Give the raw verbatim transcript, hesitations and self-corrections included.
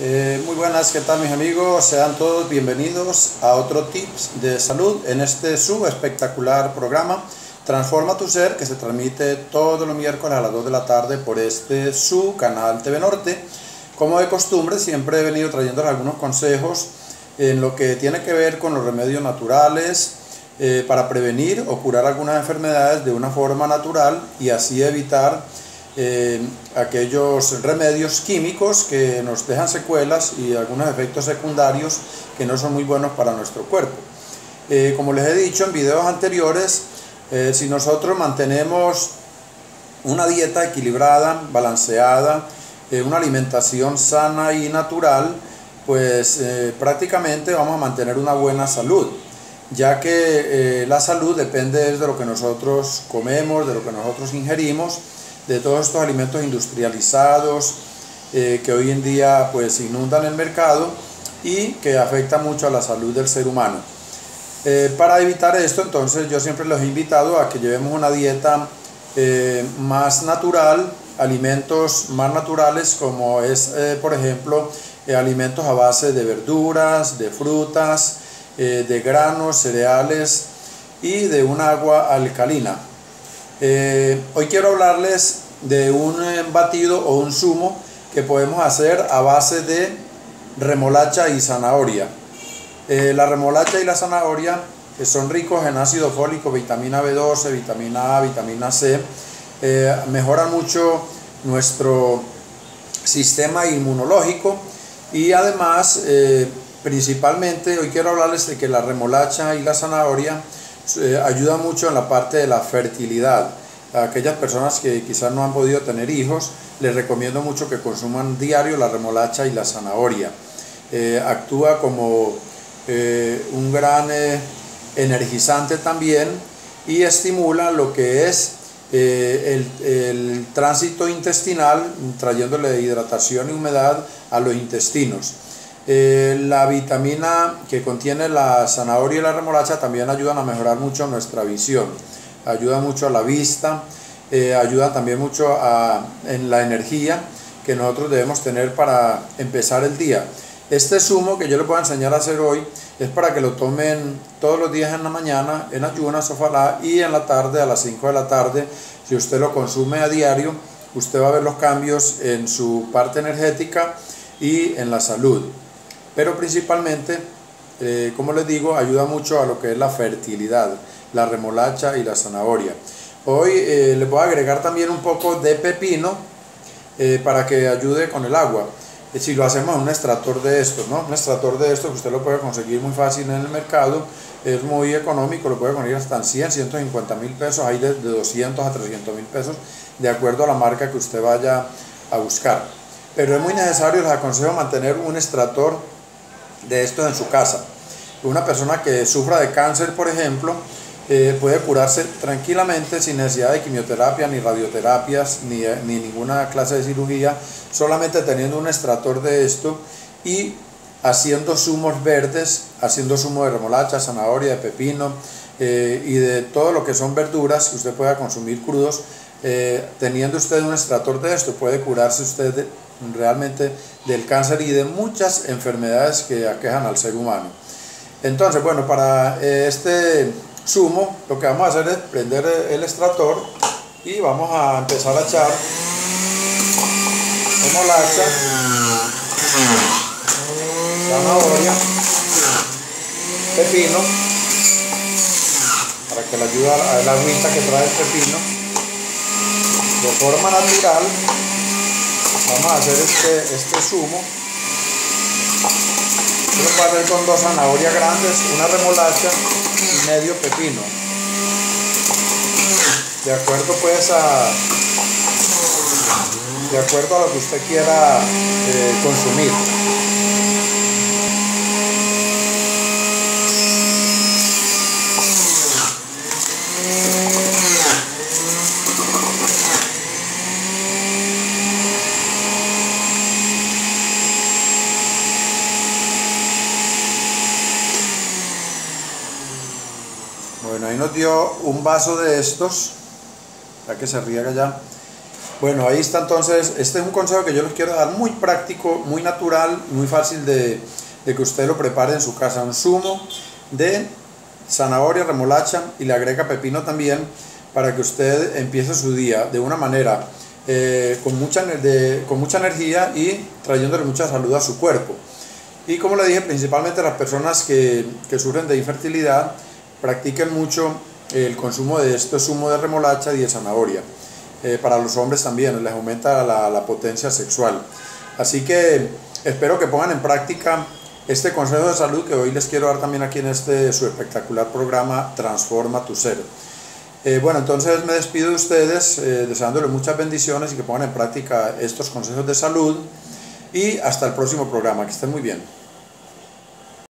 Eh, muy buenas, ¿qué tal mis amigos? Sean todos bienvenidos a otro Tips de Salud en este su espectacular programa Transforma tu Ser, que se transmite todos los miércoles a las dos de la tarde por este su canal T V Norte. Como de costumbre, siempre he venido trayendo algunos consejos en lo que tiene que ver con los remedios naturales eh, para prevenir o curar algunas enfermedades de una forma natural y así evitar Eh, aquellos remedios químicos que nos dejan secuelas y algunos efectos secundarios que no son muy buenos para nuestro cuerpo. Eh, como les he dicho en videos anteriores, eh, si nosotros mantenemos una dieta equilibrada, balanceada, eh, una alimentación sana y natural, pues eh, prácticamente vamos a mantener una buena salud, ya que eh, la salud depende de lo que nosotros comemos, de lo que nosotros ingerimos, de todos estos alimentos industrializados eh, que hoy en día pues inundan el mercado y que afectan mucho a la salud del ser humano. Eh, para evitar esto, entonces yo siempre los he invitado a que llevemos una dieta eh, más natural, alimentos más naturales, como es eh, por ejemplo eh, alimentos a base de verduras, de frutas, eh, de granos, cereales y de un agua alcalina. Eh, hoy quiero hablarles de un batido o un zumo que podemos hacer a base de remolacha y zanahoria. Eh, la remolacha y la zanahoria, que son ricos en ácido fólico, vitamina B doce, vitamina A, vitamina C, eh, mejoran mucho nuestro sistema inmunológico y además, eh, principalmente, hoy quiero hablarles de que la remolacha y la zanahoria Eh, ayuda mucho en la parte de la fertilidad. A aquellas personas que quizás no han podido tener hijos, les recomiendo mucho que consuman diario la remolacha y la zanahoria. Eh, actúa como eh, un gran eh, energizante también y estimula lo que es eh, el, el tránsito intestinal, trayéndole hidratación y humedad a los intestinos. Eh, la vitamina que contiene la zanahoria y la remolacha también ayudan a mejorar mucho nuestra visión, ayuda mucho a la vista, eh, ayuda también mucho a, en la energía que nosotros debemos tener para empezar el día. Este zumo que yo les voy a enseñar a hacer hoy es para que lo tomen todos los días en la mañana, en ayunas, ojalá, y en la tarde a las cinco de la tarde. Si usted lo consume a diario, usted va a ver los cambios en su parte energética y en la salud. Pero principalmente, eh, como les digo, ayuda mucho a lo que es la fertilidad, la remolacha y la zanahoria. Hoy eh, les voy a agregar también un poco de pepino eh, para que ayude con el agua. Eh, si lo hacemos en un extractor de estos, ¿no? Un extractor de estos que usted lo puede conseguir muy fácil en el mercado, es muy económico, lo puede conseguir hasta en cien, ciento cincuenta mil pesos, hay de, de doscientos a trescientos mil pesos, de acuerdo a la marca que usted vaya a buscar. Pero es muy necesario, les aconsejo mantener un extractor de estos en su casa. Una persona que sufra de cáncer, por ejemplo, eh, puede curarse tranquilamente sin necesidad de quimioterapia, ni radioterapias, ni, ni ninguna clase de cirugía, solamente teniendo un extractor de esto y haciendo zumos verdes, haciendo zumo de remolacha, zanahoria, de pepino eh, y de todo lo que son verduras que usted pueda consumir crudos. Eh, teniendo usted un extractor de esto, puede curarse usted de, realmente del cáncer y de muchas enfermedades que aquejan al ser humano. Entonces, bueno, para eh, este zumo lo que vamos a hacer es prender el extractor y vamos a empezar a echar remolacha, zanahoria, pepino, para que le ayude a la agüita que trae el pepino. De forma natural vamos a hacer este, este zumo. Yo lo voy a hacer con dos zanahorias grandes, una remolacha y medio pepino, de acuerdo pues a de acuerdo a lo que usted quiera eh, consumir. Bueno, ahí nos dio un vaso de estos, ya que se riega ya. Bueno, ahí está entonces, este es un consejo que yo les quiero dar muy práctico, muy natural, muy fácil de, de que usted lo prepare en su casa. Un zumo de zanahoria, remolacha y le agrega pepino también para que usted empiece su día de una manera eh, con, mucha, de, con mucha energía y trayéndole mucha salud a su cuerpo. Y como le dije, principalmente las personas que, que sufren de infertilidad practiquen mucho el consumo de este zumo de remolacha y de zanahoria. Eh, para los hombres también les aumenta la, la potencia sexual. Así que espero que pongan en práctica este consejo de salud que hoy les quiero dar también aquí en este su espectacular programa Transforma tu Ser. Eh, bueno, entonces me despido de ustedes eh, deseándoles muchas bendiciones y que pongan en práctica estos consejos de salud y hasta el próximo programa. Que estén muy bien.